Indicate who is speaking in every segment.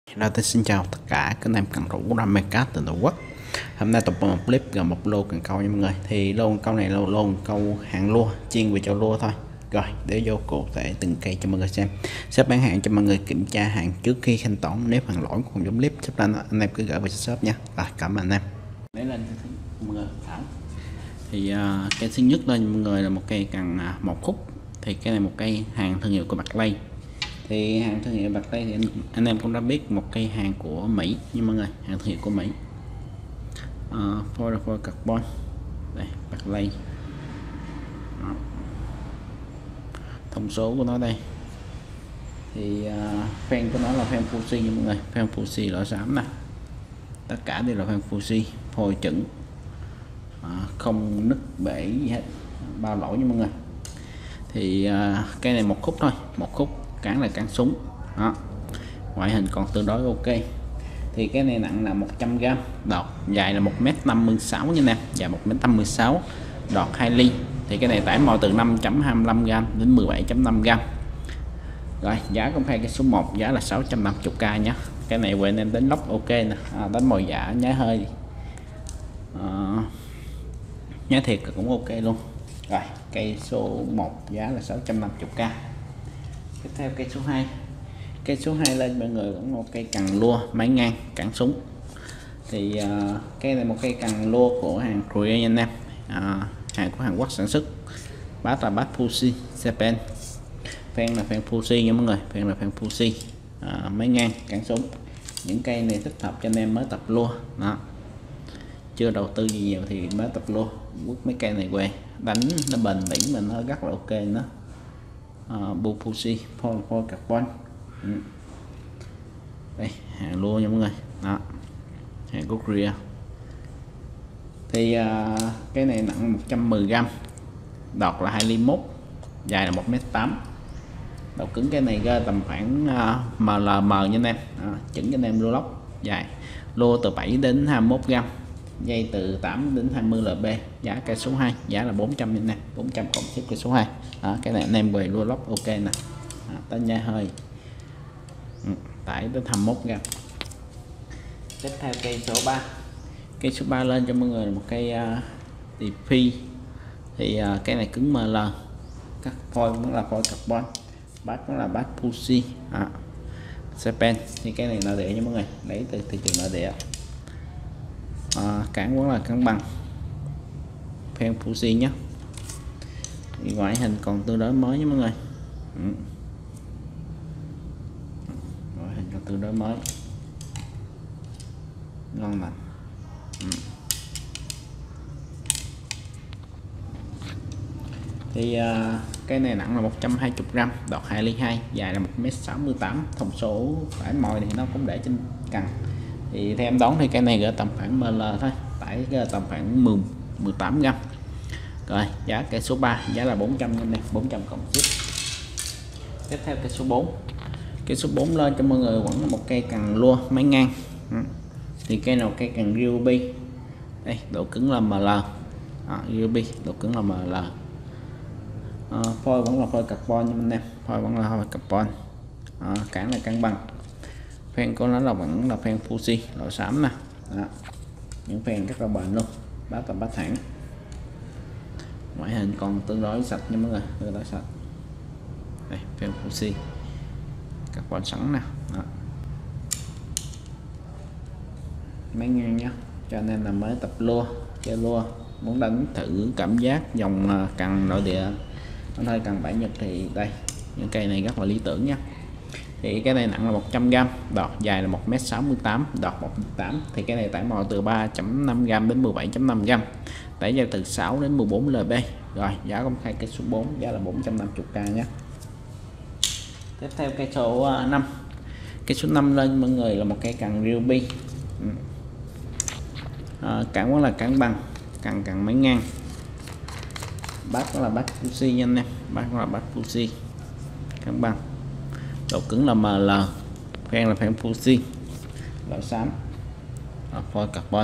Speaker 1: Hello, tôi xin chào tất cả các anh em cần thủ đam mê cá từ Tổ quốc. Hôm nay tập một clip gồm một lô cần câu nha mọi người. Thì lô cần câu này là lô cần câu hàng lua, chuyên về cho lua thôi. Rồi để vô cụ thể từng cây cho mọi người xem. Shop bán hàng cho mọi người kiểm tra hàng trước khi thanh toán. Nếu hàng lỗi không giống clip shop lên anh em cứ gửi về shop nha. Rồi cảm ơn anh em. Lấy lên mọi người thảo. Thì cây thứ nhất lên mọi người là một cây cần một khúc. Thì cái này một cây hàng thương hiệu của Barclay. Thì hàng thương hiệu Barclay thì anh em cũng đã biết một cây hàng của Mỹ nhưng mọi người, hàng thương hiệu của Mỹ, for carbon đây, Barclay. Thông số của nó đây thì fan của nó là fan Fuji nha mọi người, fan Fuji loại xám nè, tất cả đều là fan Fuji phôi chuẩn, không nứt bể gì hết, bao lỗi nha mọi người. Thì cây này một khúc thôi, một khúc cán là cán súng đó. Ngoại hình còn tương đối ok. Thì cái này nặng là 100g, đọt dài là 1m56 nha nè, dài 1m56, đọt 2 ly. Thì cái này tải mồi từ 5.25g đến 17.5g. Rồi giá công khai cái số 1 giá là 650k nhé. Cái này quên em đến lốc ok nè, đánh mồi giả nhá hơi nhá thiệt cũng ok luôn. Rồi cây số 1 giá là 650k. Tiếp theo cây số 2. Cây số 2 lên mọi người cũng một cây cần lua máy ngang cản súng. Thì cây này một cây cần lua của hàng Korea nha anh em, hàng của Hàn Quốc sản xuất. Bát là bát Fuji Japan, fan là fan Fuji nha mọi người, fan là fan Fuji, máy ngang cản súng. Những cây này thích hợp cho anh em mới tập lua đó, chưa đầu tư gì nhiều thì mới tập lua quất mấy cây này về đánh nó bền bỉ mình nó rất là ok nữa. Bu Fuji for carbon. Đây hàng lua nha mọi người đó, hàng của Korea. Thì cái này nặng 110g, đọt là 2 ly 1, dài là 1m8. Độ cứng cái này ra tầm khoảng MLM nha anh em, chỉnh cho anh em lua lóc dài, lua từ 7 đến 21g, dây từ 8 đến 20 lb. Giá cây số 2 giá là 400 nha anh em, 400 cộng ship cây số 2 đó. Cái này anh em về lua lóc ok nè, tới nha hơi, tải đến 21g. Tiếp theo cây số 3. Cây số 3 lên cho mọi người một cây DP. Thì cái này cứng ML, các phôi vẫn là phôi carbon, bát cũng là bát Fuji Japan. Thì cái này nội địa nha mọi người, lấy từ thị trường nội địa. Cản vẫn là cán bằng fan Fuji nhé. Thì ngoại hình còn tương đối mới nha mọi người, ngoại hình còn tương đối mới, ngon lành. Thì cái này nặng là 120g, đọt 2 ly 2, dài là 1m68. Thông số tải mồi thì nó cũng để trên cần. Thì theo em đoán thì cái này gỡ tầm khoảng ML thôi, tải tầm khoảng 18g. Rồi giá cây số 3 giá là 400 nha này, 400 cộng ship. Tiếp theo cây số 4. Cây số 4 lên cho mọi người vẫn là một cây cần lua máy ngang. Thì cây nào cây cần Ruby. Đây độ cứng là ML, Ruby độ cứng là ML. Phôi vẫn là phôi carbon nha anh em, phôi vẫn là phôi carbon, cản là cân bằng. Fan của nó là vẫn là fan Fuji loại xám nè đó. Những fan rất là bền luôn, bát tầm bát thẳng. Ngoại hình còn tương đối sạch nha mọi người, tương đối sạch. Đây fan Fuji carbon sẵn nè đó. Máy ngang nhá, cho anh em là mới tập lua chơi lua, muốn đánh thử cảm giác dòng cần nội địa hơi cần bản Nhật thì đây, những cây này rất là lý tưởng nha. Thì cái này nặng là 100g, đọt dài là 1m68, đọt 1m8. Thì cái này tải mồi từ 3.5g đến 17.5g, tải dây từ 6 đến 14 lb. Rồi giá công khai cây số 4 giá là 450k nhé. Tiếp theo cây số 5. Cây số 5 lên mọi người là một cây cần Ruby, cản vẫn là cản bằng, cần máy ngang. Bát cũng là bát Fuji nha anh em, bát cũng là bát Fuji cán bằng, độ cứng là ML, fan là fan Fuji loại xám, phôi carbon.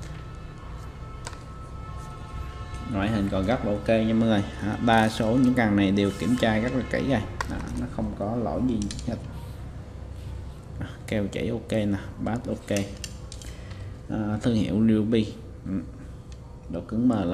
Speaker 1: Ngoại hình còn rất là ok nha mọi người, đa số những cần này đều kiểm tra rất là kỹ rồi, nó không có lỗi gì hết. keo chỉ ok nè, bát ok. Thương hiệu Ruby, độ cứng ML.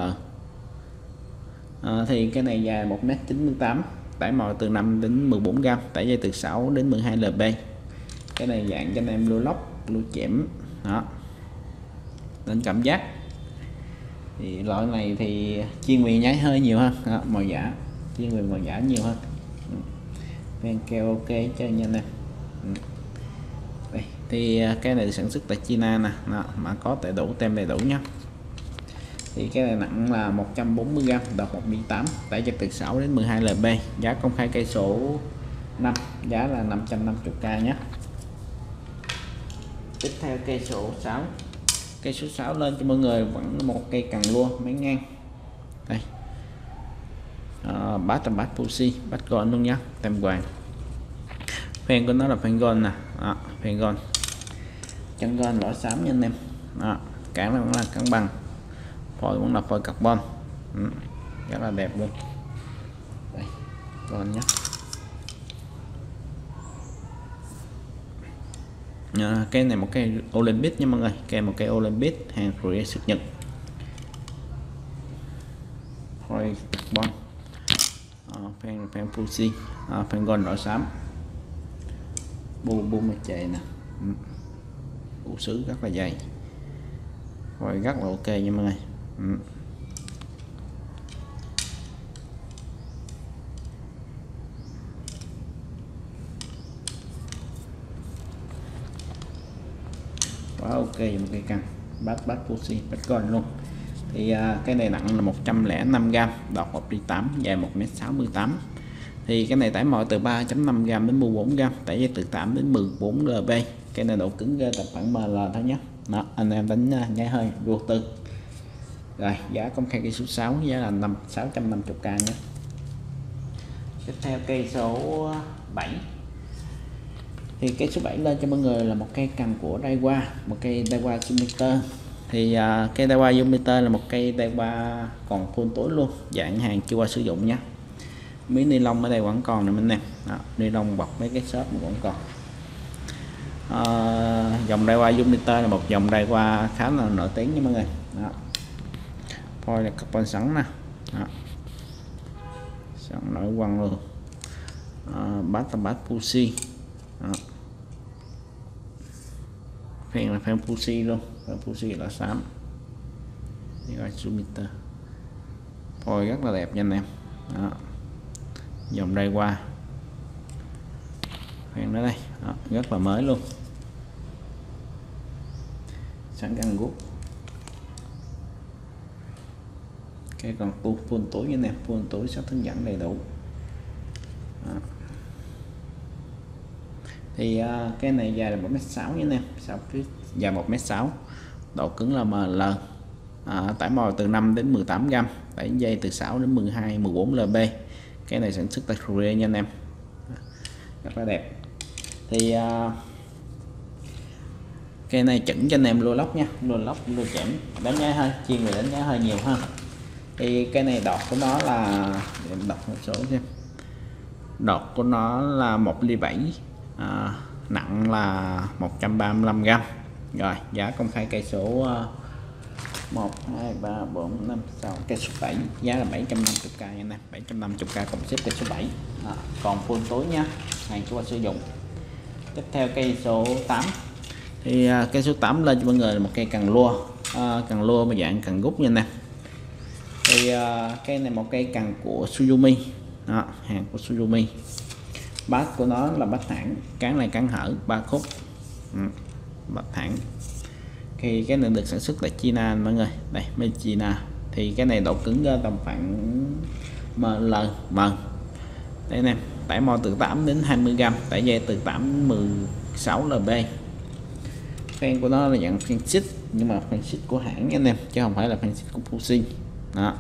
Speaker 1: Thì cái này dài 1m98, tải mồi từ 5 đến 14g, tải dây từ 6 đến 12 lb. Cái này dạng cho anh em lưu lóc, lưu chẻm đó, nên cảm giác. Thì loại này thì chuyên về nháy hơi nhiều hơn đó, màu giả, chuyên về màu giả nhiều hơn. Ven keo ok cho anh em. Đây, thì cái này sản xuất tại China nè, mà có đầy đủ, tem đầy đủ nhá. Thì cái này nặng là 140g, đọt 1mm8, tải chất từ 6 đến 12 lb, giá công khai cây số 5, giá là 550k nhé. Tiếp theo cây số 6. Cây số 6 lên cho mọi người vẫn một cây càng lua máy ngang. Đây, bát Fuji, bát gold luôn nhá, tem vàng. Phen của nó là phen gold nè, phen gold, chân gold lỗ xám nha anh em. Cản vẫn là cản bằng, phôi vẫn là phôi carbon, rất là đẹp luôn. Đây, gold nhé. Cây này một cây Olympic nha mọi người, cây một cây Olympic hàng Korea xuất Nhật, phôi carbon, phen Fuji, phen gold đỏ xám, bu mặt chày nè, bu sứ rất là dày, phôi rất là ok nha mọi người. Quá ok, một cây căng bát Fuji, bát gold luôn. Thì cái này nặng là 105g, đọt 1mm8, dài 1m68. Thì cái này tải mồi từ 3.5g đến 14g, tải dây từ 8 đến 14 lb. Cái này độ cứng tầm khoảng ML thôi nhé. Đó, anh em đánh nháy hơi vô tư. Rồi, giá công khai cây số 6, giá là 650k nhé. Tiếp theo cây số 7. Thì cây số 7 lên cho mọi người là một cây cần của Daiwa, một cây Daiwa Zoommeter. Thì cây Daiwa Zoommeter là một cây Daiwa còn full tối luôn, dạng hàng chưa qua sử dụng nhé. Miếng ni lông ở đây vẫn còn nè mình nè, ni lông bọc mấy cái shop vẫn còn. Dòng Daiwa Zoommeter là một dòng Daiwa khá là nổi tiếng nha mọi người. Phôi là carbon sẵn nè, sẵn nổi quăng luôn. Bát Fuji, phen là phen Fuji luôn, phen Fuji là xám. Đây gọi Zoommeter, phôi rất là đẹp nha anh em. Dòng đây qua phen đó đây, rất là mới luôn, sẵn găng gút. Cái còn full tối nha anh em, full tối sách hướng dẫn đầy đủ. Thì cái này dài là 1m6 nha anh em, dài 1m6, độ cứng là ML, tải mồi từ 5 đến 18g, tải dây từ 6 đến 14 lb. Cái này sản xuất tại Korea nha anh em, rất là đẹp. Thì cái này chỉnh cho anh em lua lóc nha, lua lóc lua chẻm, đánh giá hơi chuyên về đánh giá hơi nhiều hơn. Thì cái này đọt của nó là, để em đọc một số xem, đọt của nó là 1 ly 7, nặng là 135g. Rồi, giá công khai cây số 1, 2, 3, 4, 5, 6, cây số 7, giá là 750k nha nè, 750k cộng xếp cây số 7. Còn full tối nha, hàng chưa qua sử dụng. Tiếp theo cây số 8. Thì cây số 8 lên cho mọi người là một cây cần lua mà dạng cần gút nha nè. Thì cây này một cây cần của Suzumi, hàng của Suzumi. Bát của nó là bát thẳng, cán này cán hở 3 khúc, bát thẳng. Thì cái này được sản xuất tại China mọi người, đây bên China. Thì cái này độ cứng tầm khoảng ML. Đây nè, tải mồi từ 8 đến 20g, tải dây từ 8 đến 16 lb. Phen của nó là dạng phen xích, nhưng mà phen xích của hãng nha anh em, chứ không phải là phen xích của Fuji. Đó,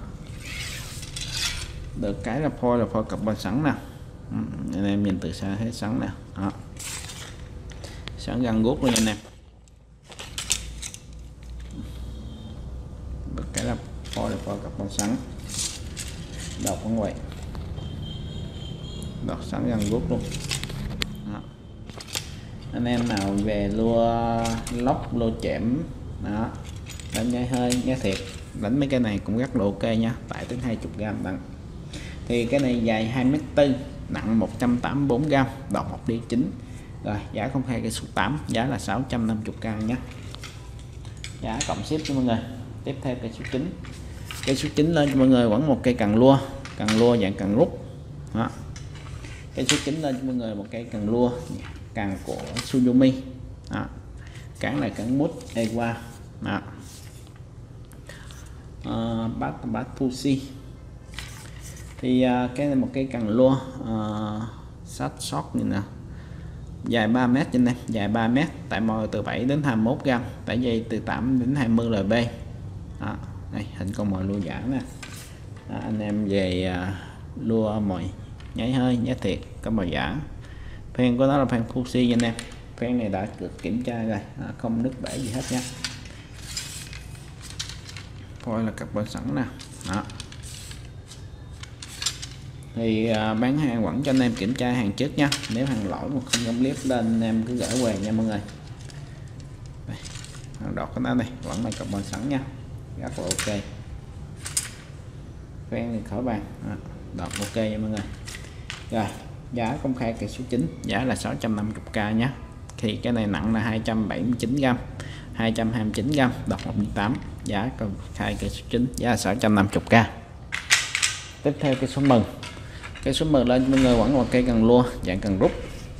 Speaker 1: được cái là phôi carbon sẵn nè, anh em nhìn từ xa thấy sẵn nè, sẵn găng guốc luôn nha anh em. Được cái là phôi carbon sẵn, đọc ở ngoài, đọc sẵn găng guốc luôn. Đó. Anh em nào về lua lóc lua chẻm đó, đánh nhai hơi nhai thiệt, đánh mấy cái này cũng rất là ok nha, tải tới 20g tặng. Thì cái này dài 2m4, nặng 184g, đọt 1,9 ly. Rồi giá công khai cây số 8, giá là 650k nhé, giá cộng ship cho mọi người. Tiếp theo cây số 9, cây số 9 lên cho mọi người vẫn một cây cần lua dạng cần rút đó. Cây số 9 lên cho mọi người một cây cần lua càng của Suzumi đó. Cán này cán mút Ewa đó. Bát Fuji. Thì cái này một cây cần lua sát sót như nào, dài 3m trên đây, dài 3m, tại mồi từ 7 đến 21g, tại dây từ 8 đến 20 lb đó. Đây hình con mồi lua giả nè đó, anh em về lua mồi nháy hơi nháy thiệt có mồi giả. Phen của nó là phen Fuji nha anh em, phen này đã được kiểm tra rồi, không nứt bể gì hết nha, phôi là carbon sẵn nè đó. Thì bán hàng vẫn cho anh em kiểm tra hàng trước nha, nếu hàng lỗi mà không gom clip lên anh em cứ gửi về nha mọi người. Đây, hàng đọt của nó đây vẫn là carbon sẵn nha, rất là ok, phen thì khỏi bàn, đọt ok nha mọi người. Rồi giá công khai cây số 9, giá là 650k nhé. Thì cái này nặng là 279g, 229g, đọt 1,8, giá công khai cây số 9, giá là 650k. Tiếp theo cây số 10, cây số 10 lên mọi người vẫn một cây cần lua dạng cần rút,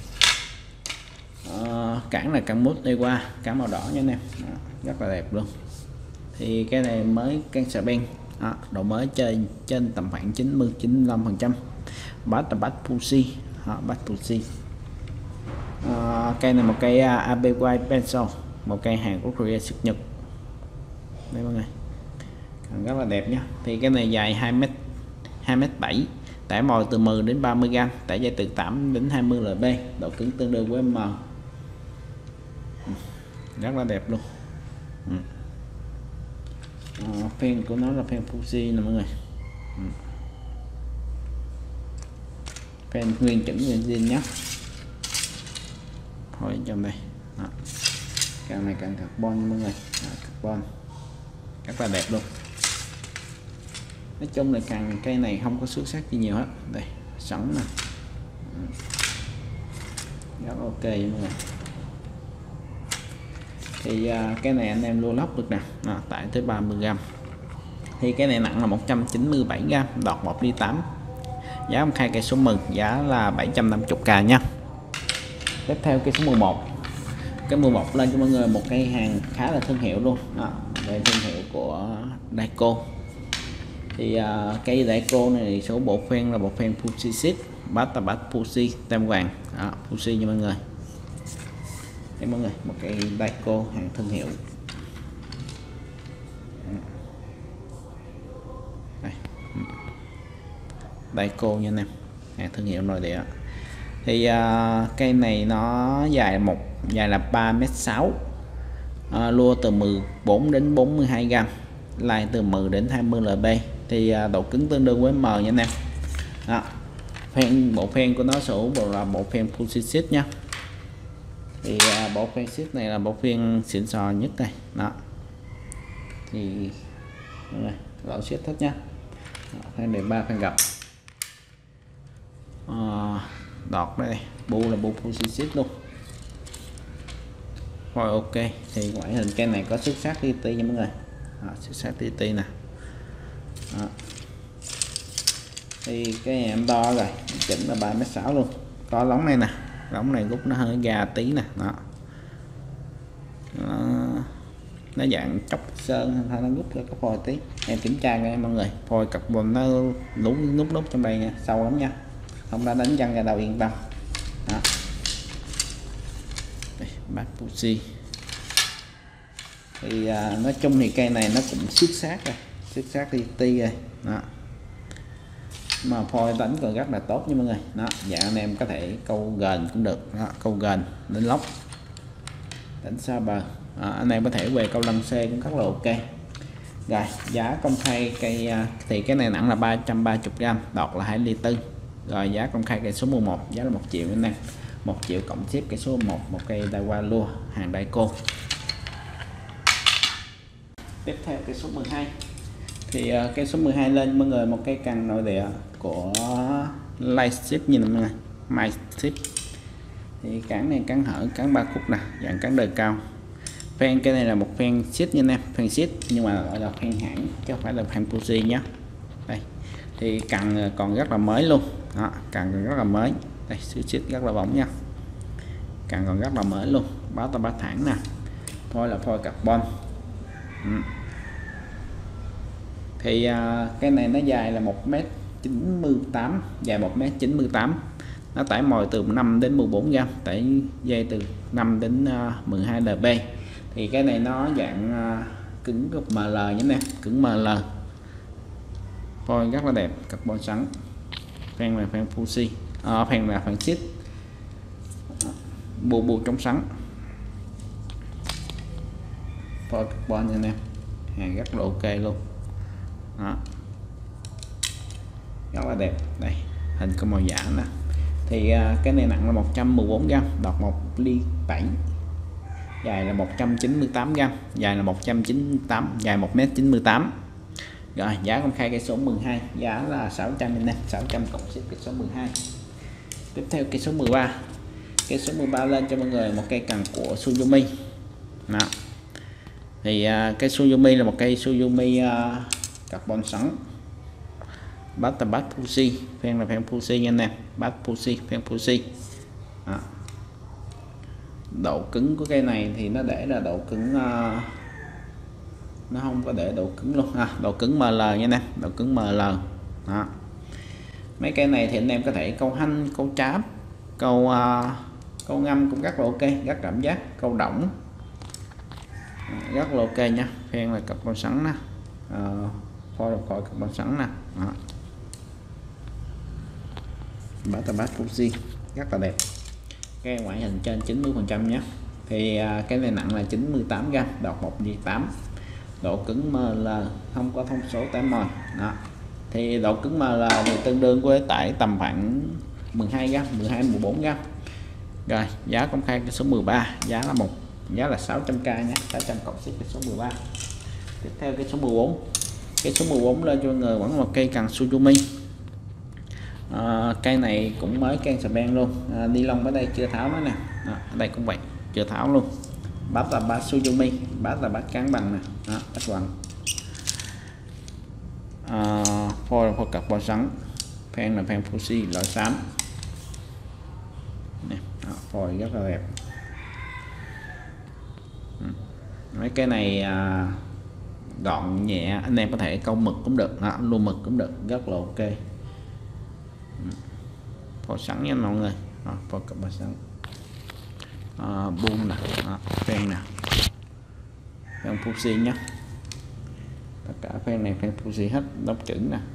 Speaker 1: cản là cần mút đi qua, cản màu đỏ nha anh em, rất là đẹp luôn. Thì cái này mới can xà beng, độ mới trên tầm khoảng 90-95%. Bát là bát Fuji, bát Fuji. Cây này một cây ABY pencil, một cây hàng của Korea xuất Nhật đây mọi người, rất là đẹp nhé. Thì cái này dài 2m7, tải mồi từ 10 đến 30g, tải dây từ 8 đến 20 lb, độ cứng tương đương với M, rất là đẹp luôn. Phen của nó là phen Fuji nè mọi người, phen nguyên chỉnh nguyên zin nhé, thôi trong đây đó. Càng này càng carbon mọi người, carbon rất là đẹp luôn. Nói chung là càng cây này không có xuất sắc gì nhiều hết, đây sẵn nè, rất ok mọi người. Thì cái này anh em lua lóc được nè, tải tới 30g. Thì cái này nặng là 197g, đọt 1,8 ly. Giá công khai cây số 10, giá là 750k nha. Tiếp theo cây số 11, cái 11 lên cho mọi người một cây hàng khá là thương hiệu luôn đây thương hiệu của Daico. Thì cây Daico này số bộ phen là bộ phen Fuji Seed, bát là bát Fuji tem vàng Fuji nha mọi người. Đây mọi người, một cây Daico hàng thương hiệu. Đây. Daico nha anh em, hàng thương hiệu nội địa. Thì cây này nó dài là 3m6, lua từ 14 đến 42g, lai từ 10 đến 20 lb. Thì độ cứng tương đương với M nha anh em đó. Bộ phen của nó số bộ là bộ phen Fuji Seed nha. Thì bộ phen Seed này là bộ phen xịn sò nhất đây đó. Thì lỗ Seed hết nha, phen đề 3 phen gặp đọt đây, bu là bu Fuji Seed luôn. Rồi ok, thì ngoại hình cây này có xuất sắc TT nha mọi người, xuất sắc TT nè đó. Thì cái em đo rồi, chỉnh là 3m6 luôn, có lóng này nè, lóng này rút nó hơi gà tí nè đó. Nó dạng chóc sơn hay nó rút cái phôi tí, em kiểm tra nha mọi người, phôi carbon nó nút trong đây nha, sâu lắm nha, không đã đánh văng ra đâu, yên tâm đó. Đây, bát Fuji. Thì nói chung thì cây này nó cũng xuất sắc rồi, xuất sắc TT rồi đó. Mà phôi đánh còn rất là tốt nha mọi người đó. Dạ anh em có thể câu gần cũng được đó, câu gần đến lóc đánh xa bờ đó. Anh em có thể về câu 5C cũng rất là ok. Rồi giá công khai cây thì cái này nặng là 330g, đọt là 2,4 ly. Rồi giá công khai cây số 11, giá là 1 triệu anh em. 1 triệu cộng ship cái số 1, một cây Daiwa Lua hàng Daico. Tiếp theo cái số 12 thì cái số 12 lên mọi người một cây càng nội địa của Lightship như mọi người, MyShip. Thì cán này cán hở, cán 3 khúc nè, dạng cán đời cao. Phen cái này là một phen ship như em, phen ship nhưng mà gọi là phen hãng chứ không phải là phen Fuji nhé. Đây thì càng còn rất là mới luôn đó, càng rất là mới. Đây ship rất là bóng nha, càng còn rất là mới luôn, báo tao báo thẳng nè, phôi là phôi carbon. Thì cái này nó dài là 1m98, dài 1m98, nó tải mồi từ 5 đến 14 gram, tải dây từ 5 đến 12 lb. Thì cái này nó dạng cứng ML nhé nè, cứng ML, phôi rất là đẹp, carbon sắn. Phen là phen Fuji, phen là phen ship, bù trong sắn, phôi carbon nha nè, hàng rất là ok luôn đó, rất là đẹp. Đây hình có màu giả nè. Thì cái này nặng là 114 gram, đọt 1 ly 7, dài là 198 gram, dài là 198, dài 1m98. Rồi giá công khai cây số 12 giá là 600 nè, 600 cộng ship cây số 12. Tiếp theo cây số 13, cây số 13 lên cho mọi người một cây cần của Suzumi đó. Thì cây Suzumi là một cây Suzumi carbon sắn, bát là bát Fuji, phen là phen Fuji nha anh em, bát Fuji, phen Fuji đó. Độ cứng của cây này thì nó để là độ cứng nó không có để độ cứng luôn độ cứng ML nha anh em, độ cứng ML đó. Mấy cây này thì anh em có thể câu hanh, câu cháp, câu ngâm cũng rất là ok, rất cảm giác, câu đỏng rất là ok nha. Phen là carbon sắn nè, phôi là phôi carbon sắn nè đó. Bát Fuji rất là đẹp, cái ngoại hình trên 90% nhé. Thì cái này nặng là 98 gram, đọt 1/8, độ cứng ML, không có thông số tải mồi đó. Thì độ cứng ML thì tương đương với tải tầm khoảng 12 gram, 12-14 gram. Rồi giá công khai cái số 13 giá là 600k nhé, 600 cộng ship cái số 13. Tiếp theo cái số 14, cái số 14 lên cho mọi người vẫn một cây cần Suzumi. Cây này cũng mới can xà beng luôn, ni lông ở đây chưa tháo nó nè, ở đây cũng vậy chưa tháo luôn. Bát là bát Suzumi, bát là bát cán bằng nè đó, bát bằng. Phôi là phôi carbon sắn, phen là phen Fuji loại xám nè, phôi rất là đẹp. Mấy cái này gọn nhẹ, anh em có thể câu mực cũng được, luôn mực cũng được, rất là ok. Phôi sắn nha mọi người, phôi carbon sắn, buông nè, phen nè, phen Fuji nhé, tất cả phen này phen Fuji hết, đóng chữ nè.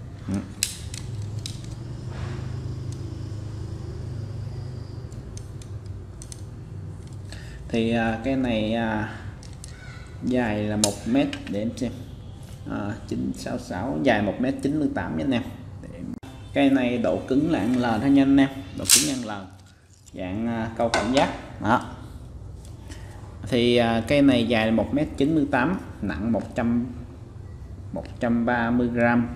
Speaker 1: Thì cái này dài là 1m, để em xem, 966, dài 1m98 nha anh em. Cây này độ cứng là L thôi nha anh em, độ cứng L, dạng câu cảm giác đó. Thì cây này dài là 1m98, nặng 130 gram,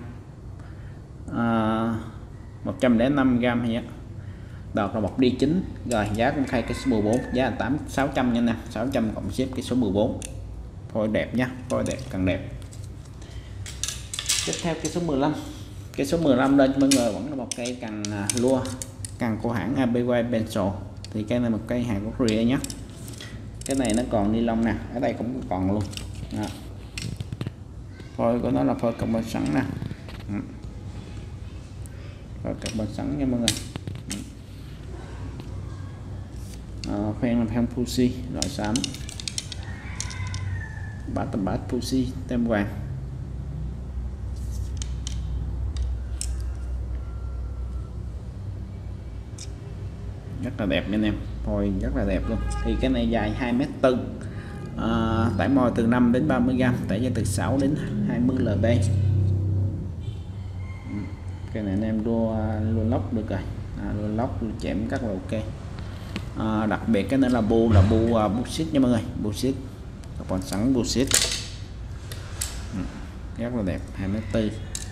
Speaker 1: 105 gram hay vậy. Đọt là 1/9. Rồi giá công khai cái số 14 giá là 600 nha nè, 600 cộng ship cái số 14. Phôi đẹp nhá, phôi đẹp càng đẹp. Tiếp theo cái số 15, cái số 15 lên mọi người vẫn là một cây cần lua, cần của hãng ABY Pencil. Thì cây này một cây hàng của Korea nhé. Cái này nó còn ni lông nè, ở đây cũng còn luôn đó. Phôi của nó là phôi carbon sắn nè, phôi carbon sắn nha mọi người. Phen là phen Fuji loại xám, bát tầm bát Fuji tem vàng. Rất là đẹp nha anh em, phôi rất là đẹp luôn. Thì cái này dài 2m4, tải mồi từ 5 đến 30 gram, tải dây từ 6 đến 20 lb. Cái này anh em đua lóc được rồi, lua lóc chém rất là ok. Đặc biệt cái nữa là bu bullshit nha mọi người, bullshit carbon sẵn bullshit, rất là đẹp, 2m4,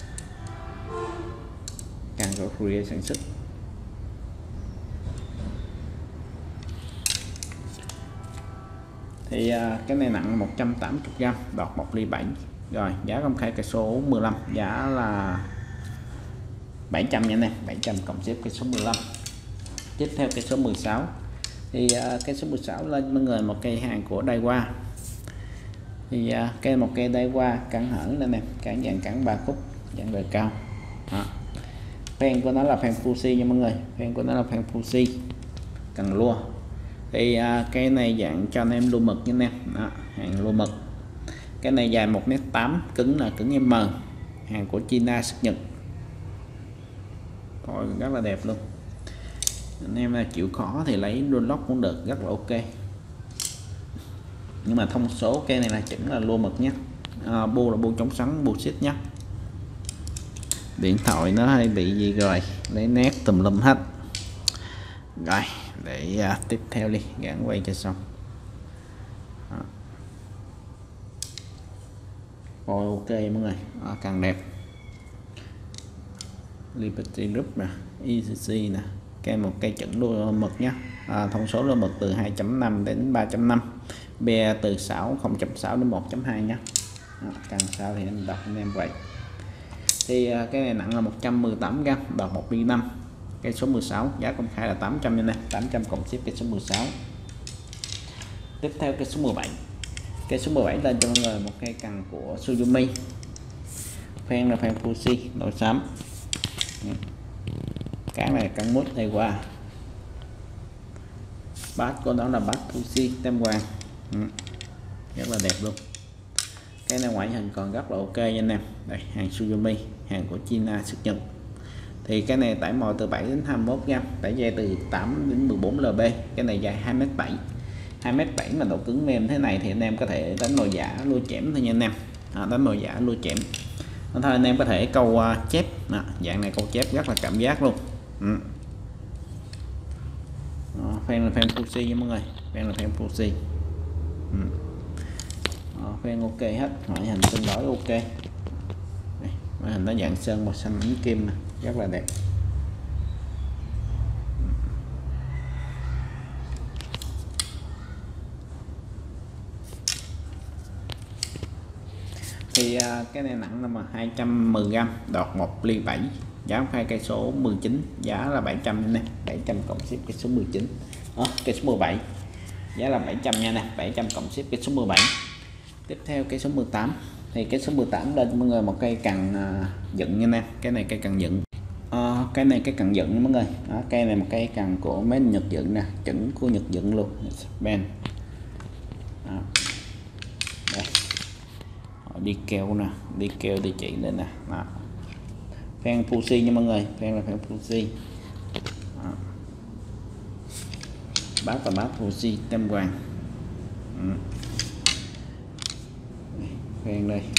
Speaker 1: càng của Korea sản xuất. Thì cái này nặng 180g, đọt 1 ly 7. Rồi giá công khai cây số 15, giá là 700 nha anh em, 700 cộng xếp cây số 15. Tiếp theo cây số 16 thì cây số 16 lên mọi người một cây hàng của Daiwa. Thì một cây Daiwa cản hở lên em, cản dạng cản 3 khúc, dạng đời cao. Phen của nó là phen Fuji nha mọi người, phen của nó là phen Fuji cần lua. Thì cái này dạng cho anh em lua mực nha anh em. Đó, hàng lua mực. Cái này dài 1m8, cứng là cứng M, hàng của China xuất Nhật. Thôi rất là đẹp luôn. Anh em là chịu khó thì lấy Dunlop cũng được, rất là ok. Nhưng mà thông số cây này là chỉnh là lua mực nhé. Bu là bu chống xoắn, bu xít nhé. Điện thoại nó hay bị gì rồi, lấy nét tùm lum hết. Rồi để tiếp theo đi, gắn quay cho xong. Rồi ok mọi người, càng đẹp. Liberty Group nè, ECC nè, một cây chuẩn lua mực nhé. Thông số lua mực từ 2.5 đến 3.5, be từ 0.6 đến 1.2 nhé. Càng sao thì anh đọc anh em vậy. Thì cái này nặng là 118g, đọt 1 ly 5. Cây số 16 giá công khai là 800 nha nè, 800 cộng ship cây số 16. Tiếp theo cây số 17. Cây số 17 lên cho mọi người một cây cần của Suzumi. Phen là phen Fuji màu xám. Cán này cán mút đây qua. Bát của nó là bát Fuji tem vàng. Rất là đẹp luôn. Cái này ngoại hình còn rất là ok nha anh em. Đây, hàng Suzumi, hàng của China xuất Nhật. Thì cái này tải mồi từ 7 đến 21g, tải dây từ 8 đến 14 lb. Cái này dài 2m7. 2m7 mà độ cứng mềm thế này thì anh em có thể đánh nồi giả lua chém thôi nha anh em. Đánh nồi giả lua chém. Thôi anh em có thể câu chép, dạng này câu chép rất là cảm giác luôn. Phen là phen Fuji nha mọi người, phen là phen Fuji. Phen ok hết, ngoại hình tương đối ok. Đây, ngoại hình nó dạng sơn màu xanh ánh kim này, rất là đẹp. Thì cái này nặng là mà 210g, đọt 1 ly 7, giá khai cây số 19, giá là 700 nè, 700 cộng ship cây số 19. Cây số 17 giá là 700 nha nè, 700 cộng ship cây số 17. Tiếp theo cây số 18. Thì cây số 18 lên mọi người một cây cần dựng nha nè, cái này cây cần dựng. Cái này cây cần dựng mọi người. Cây này một cây cần của mấy Nhật dựng nè, chuẩn của Nhật dựng luôn. Ben. Đây. Đi keo nè, đi keo địa chỉ lên nè. Phen Fuji nha mọi người, phen là phen Fuji. Bát và bát Fuji tem vàng. Phen đây.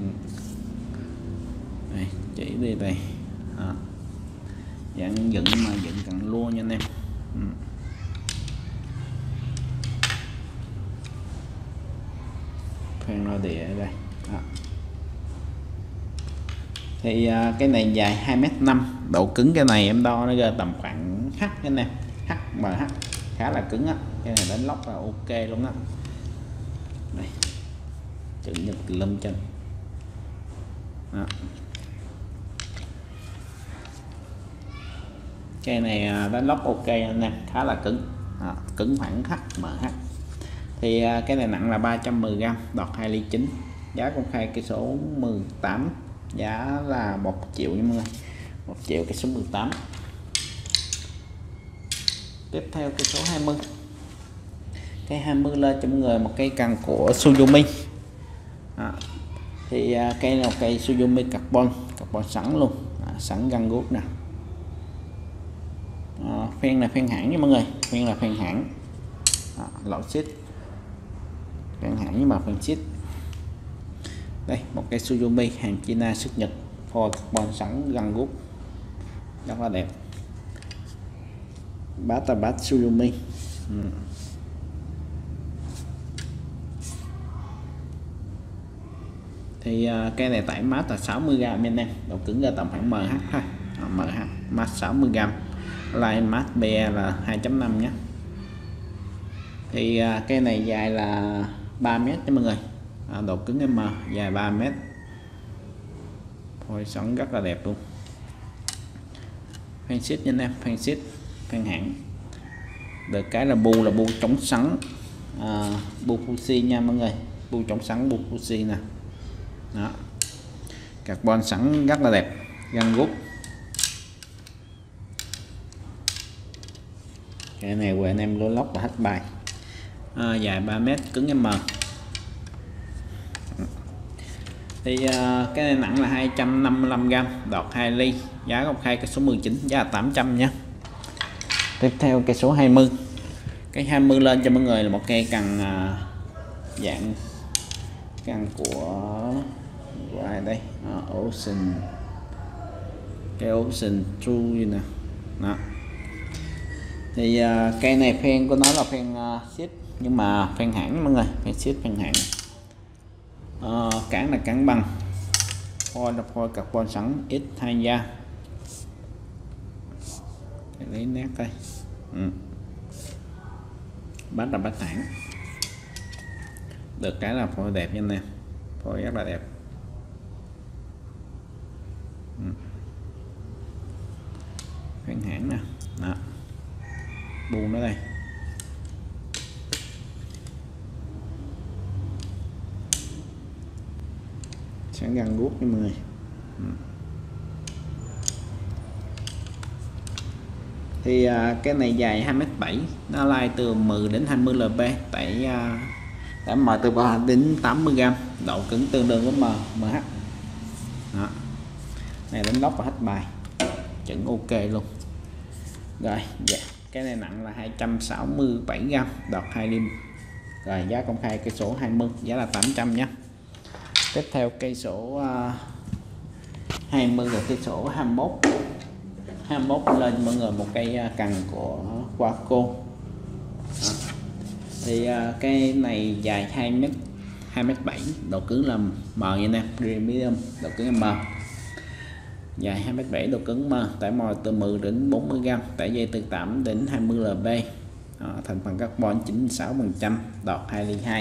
Speaker 1: Đây, chỉ đi đây. Dạng dựng mà dựng cần lua nha anh em. Phen lo địa ở đây. Thì cái này dài 2m5, độ cứng cái này em đo nó ra tầm khoảng H anh em, H mà H khá là cứng á, cái này đánh lóc là ok luôn á. Đây, chữ Nhật lâm chân. Cái này đánh lóc ok anh em, khá là cứng, cứng khoảng H MH. Thì cái này nặng là 310g, đọt 2 ly 9, giá công khai cây số 18, giá là 1 triệu nha mọi người, 1 triệu cây số 18. Tiếp theo cây số 20. Cây 20 lên cho mọi người một cây cần của Suzumi. Thì cây là một cây Suzumi carbon sẵn luôn, sẵn găng guốc nè. Phen là phen hãng nha mọi người, phen là phen hãng. Lỗ xít phen hãng nhưng mà phen xít. Đây, một cây Suzumi hàng China xuất Nhật, for carbon sẵn găng guốc, rất là đẹp. Bát Suzumi. Thì cây này tải mát là 60g anh em, độ cứng ra tầm khoảng MH thôi, MH mát 60g, line mát BE là 2.5 nhé. Thì cây này dài là 3 mét cho mọi người, độ cứng M dài 3 mét, phôi xoắn rất là đẹp luôn. Phan xít nha anh em, phan xít, phan hãng. Được cái là bu chống xoắn, bu Fuji nha mọi người, bu chống xoắn bu Fuji nè. Đó, carbon sẵn rất là đẹp, găng gút. Cái này của anh em lô lóc và hết bài, dài 3 mét, cứng M. Thì cái này nặng là 255g, đọt 2 ly, giá công khai cái số 19, giá là 800 nhé. Tiếp theo cái số 20, cái 20 lên cho mọi người là một cây cần dạng cần của ai đây, Ocean, cái Ocean True nè. Đó. Thì cây này phen của nó là phen xít, nhưng mà phen hãng mọi người, phen xít phen hãng. Cản là cản bằng, phôi là phôi carbon sẵn X2 da. Để lấy nét đây. Bát là bát hãng. Được cái là phôi đẹp nha anh em, phôi rất là đẹp. Phen hãng nè. Đó, buông nó đây. Sáng găng guốc với mọi người. Thì cái này dài 2m7, nó lai từ 10 đến 20 lb, tải M từ 3 đến 80g, độ cứng tương đương với MH. Đó. Này đánh lóc và hết bài, chuẩn ok luôn. Rồi, dạ. Cái này nặng là 267g, đọt 2 lim. Rồi, giá công khai cây số 20, giá là 800 nhé. Tiếp theo cây số 20 là cây số 21. 21 lên mọi người một cây cần của Waco. Thì cây này dài 2m7, độ cứng là M nha anh em, medium, độ cứng M. Dài 2m7, độ cứng M, tải mồi từ 10 đến 40g, tải dây từ 8 đến 20 lb. Thành phần carbon 96%, đọt 2 ly 2.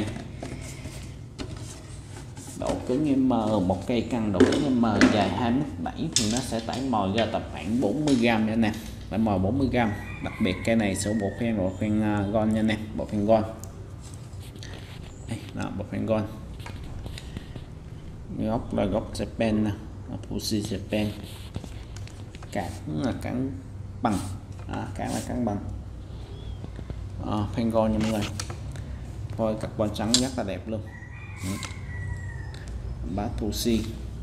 Speaker 1: Độ cứng M, một cây cần độ cứng M dài 2m7 thì nó sẽ tải mồi ra tập khoảng 40g nha nè, tải mồi 40g. Đặc biệt cây này sử bộ phen Gon nha nè, bộ phen Gon. Đây, đó, bộ phen Gon. Góc là góc Japan nè, Fuji Japan. Cản là cản bằng, cản là cản bằng. Phen Gon nha mọi người. Phôi carbon trắng rất là đẹp luôn. Bát Fuji,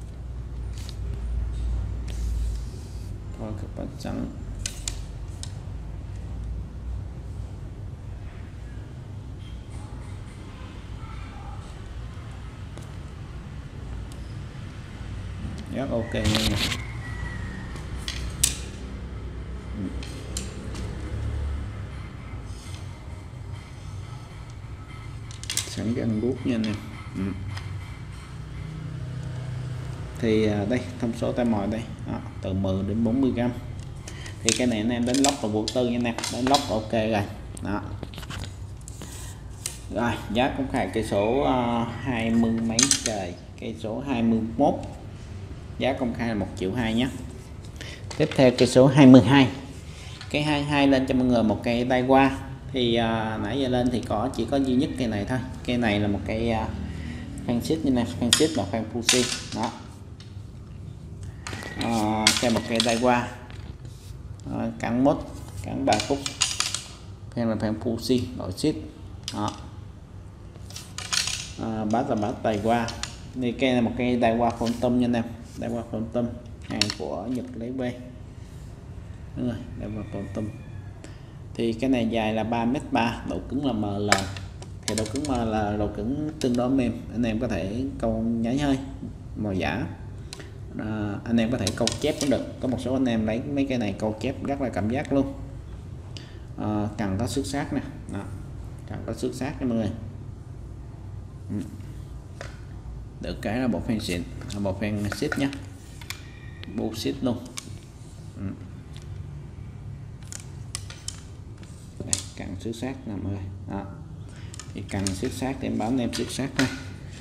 Speaker 1: phôi carbon trắng. Rất ok nha. Sẵn găng guốc nha anh em. Thì đây thông số tay mồi đây, từ 10 đến 40g. Thì cái này anh em đánh lóc và vô tư nha anh em, đánh lóc ok rồi. Đó. Rồi, giá công khai cây số 20 mấy trời, cây số 21, giá công khai là 1,2 triệu nhé. Tiếp theo cây số 22, cây 22 lên cho mọi người một cây tay qua. Thì nãy giờ lên thì chỉ có duy nhất cây này thôi, cây này là một cây phan xít như này, phan xít và phan Fuji. Đó, cây một cây tay qua, cản mốt, cản 3 phút, phan là phan Fuji đội xít. Đó. Bát là bát tay qua. Thì cây này một cây tay qua phôn tâm nha anh em, tay qua phôn tâm, hàng của Nhật lấy về. Đúng rồi, tay qua phôn tâm. Thì cái này dài là 3m3, độ cứng là ML. Thì độ cứng ML là độ cứng tương đối mềm, anh em có thể câu nháy hơi màu giả. Anh em có thể câu chép cũng được, có một số anh em lấy mấy cái này câu chép rất là cảm giác luôn. Cần có xuất sắc nè, đó, cần có xước sát nha mọi người. Được cái là bộ phen xịn, bộ phen xít nhé, bộ xít luôn. Đây, cần xước sát nè mọi người. Đó, thì cần xước sát để em báo em xước sát thôi.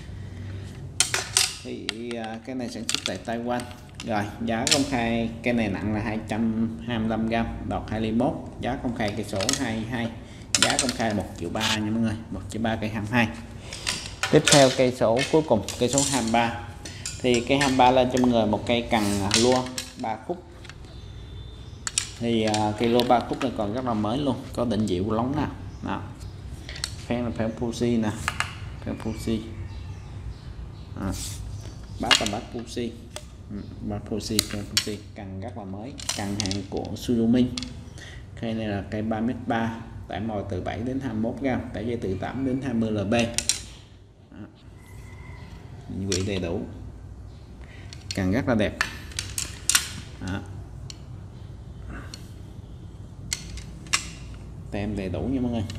Speaker 1: Thì cái này sản xuất tại Taiwan. Rồi giá công khai cái này nặng là 225g, đọt 21, giá công khai cây số 22, giá công khai 1,3 triệu nha mọi người, 1,3 triệu cây 22. Tiếp theo cây số cuối cùng, cây số 23. Thì cây 23 lên cho mọi người một cây cần lua 3 khúc. Thì cây lua 3 khúc này còn rất là mới luôn, có định dịu lóng nè. Đó, phen là phen Fuji nè, phen Fuji. Bát là bát Fuji, bát Fuji, cây Fuji, cần rất là mới, cần hàng của Suzumi. Cây này là cây 3m3, tải mồi từ 7 đến 21g, tải dây từ 8 đến 20 lb. Vị đầy đủ, cần rất là đẹp. Đó, tem đầy đủ nha mọi người,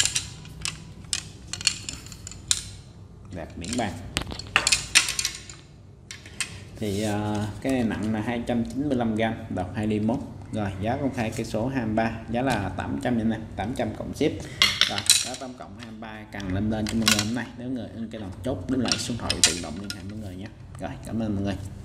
Speaker 1: đẹp biển bạc. Thì cái này nặng là 295g, đọt 21. Rồi giá công khai cây số 23, giá là 800 như này, 800 cộng ship. Rồi giá tổng cộng 23 cần lên cho mọi người hôm nay. Nếu người ưng cái lòng chốt đến lại số điện thoại tự động liên hệ mọi người nhé. Rồi cảm ơn mọi người.